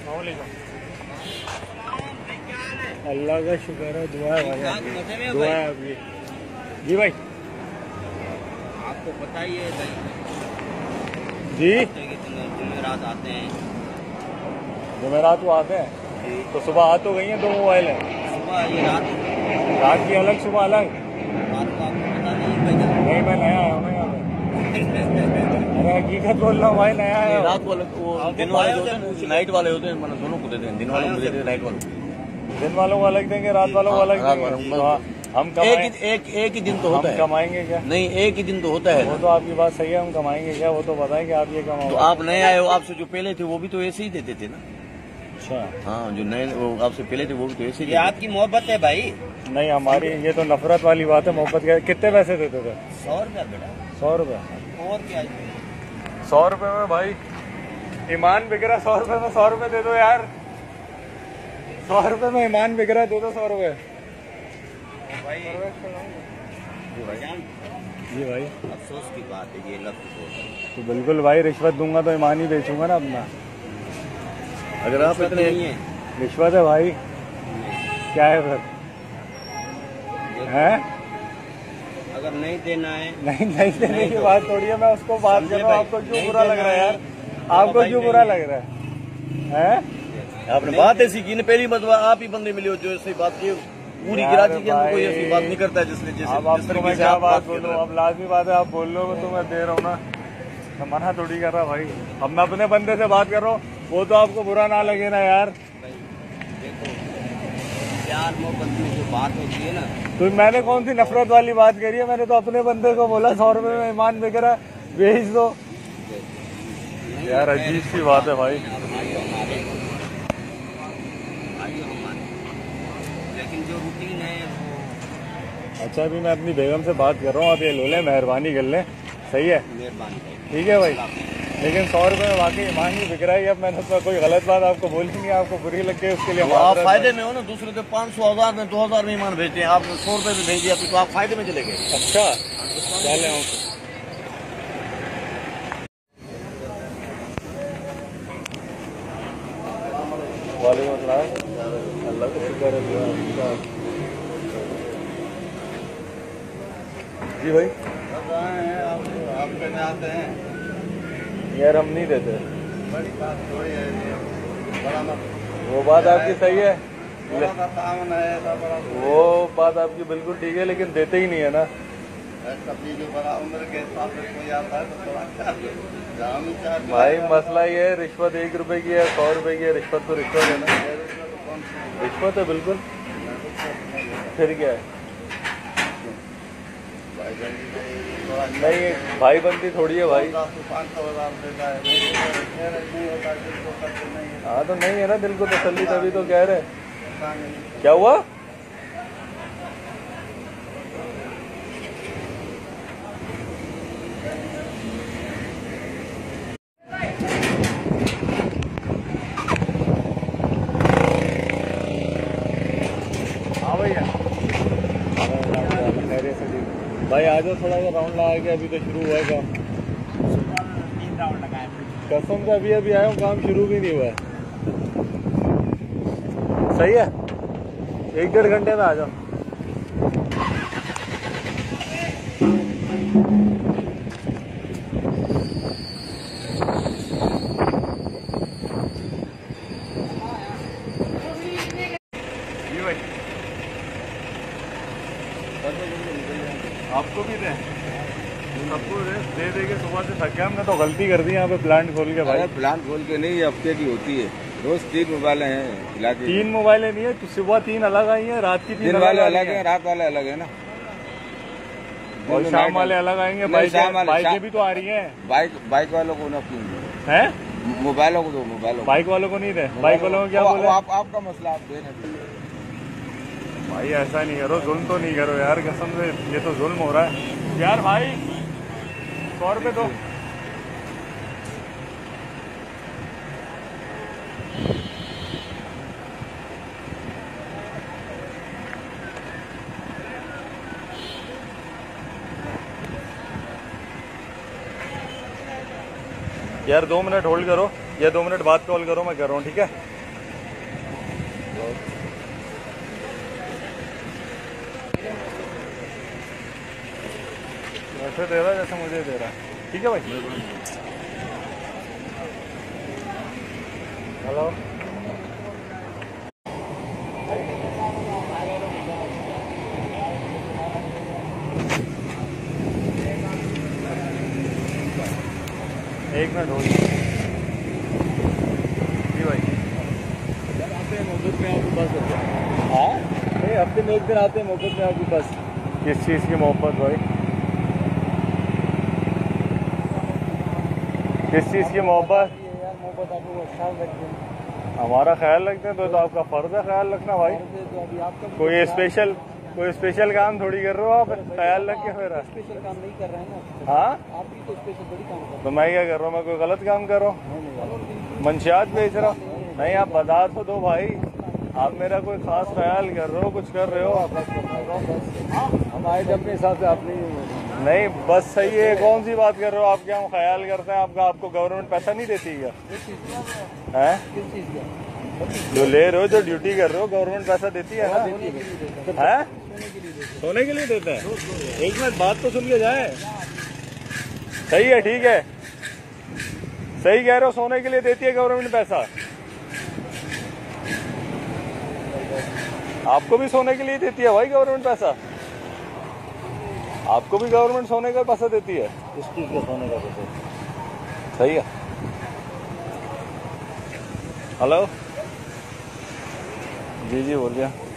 اللہ کا شکر ہے, دعا ہے بھائی, دعا ہے آپ کی. جی بھائی آپ کو پتہ ہی ہے جی, جمعرات آتے ہیں, جمعرات کو آتے ہیں تو صبح آ تو گئی ہیں 2 موبائل ہیں, صبح یہ رات کی الگ صبح الگ. رات کو آپ کو پتہ نہیں ہے. نہیں میں نیا آیا ہوں نا یہاں پہ, ارے حقیقت بول رہا ہوں بھائی, نیا آیا ہوں. رات کو دن والے ہوتے ہیں, نائٹ والے ہوتے ہیں, دونوں کو دیتے ہیں, دن والوں کو دیتے ہیں, نائٹ والوں کو. دن والوں کو الگ دیں گے, رات والوں کو الگ دیں گے. ہم ایک ہی دن تو ہوتا ہے. کمائیں گے کیا؟ نہیں, ایک ہی دن تو ہوتا ہے. وہ تو آپ کی بات صحیح ہے, ہم کمائیں گے کیا, وہ تو بتائیں کہ آپ یہ کماؤ. تو آپ نئے آئے ہو, آپ سے جو پہلے تھے وہ بھی تو ایسے ہی دیتے تھے نا. اچھا ہاں, جو نئے آپ سے پہلے تھے وہ بھی تو ایسے ہی. یہ آپ کی محبت ہے بھائی. نہیں ہماری یہ تو نفرت والی بات ہے. محبت کیا, کتنے پیسے دیتے تھے؟ 100 روپیہ بیٹا. 100 روپے. اور کیا, 100 روپے میں بھائی ایمان بک رہا. 100 روپے میں 100 روپے دے دو یار. 100 روپے میں ایمان بک رہا, دے دو 100 روپے. جی بھائی افسوس کی بات ہے یہ لفظ. تو بالکل بھائی, رشوت دوں گا تو ایمان ہی بیچوں گا نا اپنا. اگر آپ اتنے رشوت ہے بھائی, کیا ہے پھر ہے؟ اگر نہیں دینا ہے, نہیں دینے کی بات تھوڑی ہے. میں اس کو بات کر رہا ہوں, آپ کو کیوں برا لگ رہا ہے یار؟ آپ کو کیوں برا لگ رہا ہے؟ آپ نے بات ایسی کی نا, پہلی مرتبہ آپ ہی بندے ملے ہو جو ایسی بات کی. پوری کراچی کے اندر کوئی ایسی بات نہیں کرتا ہے جس نے اب آپ کو میں کیا بات بولوں. اب لازمی بات ہے, آپ بول لو گے تو میں دے رہا ہوں نا, میں منع تھوڑی کر رہا بھائی. اب میں اپنے بندے سے بات کر رہا ہوں, وہ تو آپ کو برا نہ لگے نا یار. دیکھو پیار محبت میں جو بات ہوتی ہے نا, تو میں نے کون سی نفرت والی بات کری ہے؟ میں نے تو اپنے بندے کو بولا 100 روپے میں ایمان بک رہا, بھیج دو. یار عجیب سی بات ہے بھائی. لیکن جو روٹین ہے وہ. اچھا ابھی میں اپنی بیگم سے بات کر رہا ہوں, آپ یہ لو لیں, مہربانی کر لیں. صحیح ہے, مہربانی. ٹھیک ہے بھائی. لیکن 100 روپے میں واقعی ایمان ہی بک رہا ہے. اب میں نے کوئی غلط بات آپ کو بولی نہیں, آپ کو بری لگ گئی اس کے لیے آپ فائدے میں ہو نا. دوسرے تو 500 1000 میں 2000 میں ایمان بھیجتے ہیں, آپ نے 100 روپے میں بھیج دیا تو آپ فائدے میں چلے گئے. اچھا چلے ہوں. وعلیکم السلام. اللہ کا شکر ہے. جی بھائی آپ کہنے آتے ہیں یار, ہم نہیں دیتے. بڑی بات تھوڑی ہے, وہ بات آپ کی صحیح ہے, تعاون ہے, وہ بات آپ کی بالکل ٹھیک ہے, لیکن دیتے ہی نہیں ہے نا. کبھی جو بڑا عمر کے حساب سے کوئی آتا ہے تو تھوڑا بھائی مسئلہ یہ ہے, رشوت 1 روپے کی ہے, 100 روپے کی ہے. رشوت تو رشوت ہے نا, رشوت ہے بالکل. پھر کیا ہے؟ نہیں بھائی بندی تھوڑی ہے بھائی. ہاں تو نہیں ہے نا دل کو تسلی, تبھی تو کہہ رہے. کیا ہوا؟ ہاں بھیا بھائی آ جاؤ, تھوڑا سا راؤنڈ لگا کے. ابھی تو شروع ہوا ہے کام. قسم سے ابھی آیا ہوں, کام شروع بھی نہیں ہوا ہے. صحیح ہے, 1 ڈیڑھ گھنٹے میں آ جاؤ. جی بھائی آپ کو بھی دیں, سب کو دے دے کے صبح سے تھک گیا. ہم نے تو غلطی کر دی یہاں پہ پلانٹ کھول کے. بھائی پلانٹ کھول کے نہیں, ہفتے کی ہوتی ہے. روز 3 موبائلیں ہیں. 3 موبائلیں نہیں ہے, صبح 3 الگ آئی ہیں, رات کی 3 والے الگ ہیں, رات والے الگ ہیں نا, اور شام والے الگ آئیں گے. بائکیں بھی تو آ رہی ہیں. بائک والوں کو نہ ہیں, موبائلوں کو دو. بائک والوں کو نہیں دیں. بائک والوں کو کیا بولے؟ آپ کا مسئلہ آپ دیں. بھائی ایسا نہیں کرو, ظلم تو نہیں کرو یار, قسم سے یہ تو ظلم ہو رہا ہے یار. بھائی 100 روپے دو. یار 2 منٹ ہولڈ کرو, یا 2 منٹ بعد کال کرو, میں کر رہا ہوں. ٹھیک ہے. ویسے دے رہا جیسے مجھے دے رہا. ٹھیک ہے بھائی. ہلو. ایک منٹ ہو گیا. جی بھائی. آتے ہیں موقع میں آپ کے پاس. ہاں نہیں ہفتے میں ایک دن آتے ہیں موقع میں آپ کے پاس. کس چیز کی محبت بھائی؟ کس چیز کی محبت؟ یار محبت آپ کو خیال رکھتے ہیں. ہمارا خیال رکھتے ہیں تو آپ کا فرض ہے خیال رکھنا بھائی. تو ابھی آپ کا کوئی اسپیشل کام تھوڑی کر رہے ہو آپ خیال رکھ کے. پھر اسپیشل کام نہیں کر رہے ہیں نا. ہاں آپ بھی تو اسپیشل بڑی کام کر تو میں کیا کر رہا ہوں؟ میں کوئی غلط کام کر رہا ہوں؟ منشیات بیچ رہا ہوں؟ نہیں آپ بتا تو دو بھائی. آپ میرا کوئی خاص خیال کر رہے ہو, کچھ کر رہے ہو؟ ہم آئے تھے اپنے حساب سے. آپ نہیں بس صحیح ہے. کون سی بات کر رہے ہو آپ؟ کیا ہم خیال کرتے ہیں آپ کا؟ آپ کو گورنمنٹ پیسہ نہیں دیتی کیا؟ ہیں کس چیز کا جو لے رہے ہو, جو ڈیوٹی کر رہے ہو, گورنمنٹ پیسہ دیتی ہے نا؟ ہیں سونے کے لیے دیتے ہیں. ایک منٹ بات تو سن کے جائیں. صحیح ہے, ٹھیک ہے, صحیح کہہ رہے ہو. سونے کے لیے دیتی ہے گورنمنٹ پیسہ. آپ کو بھی سونے کے لیے دیتی ہے بھائی گورنمنٹ پیسہ. آپ کو بھی گورنمنٹ سونے کا پیسہ دیتی ہے. کس چیز کا سونے کا پیسہ؟ صحیح ہے. ہلو. جی بول گیا.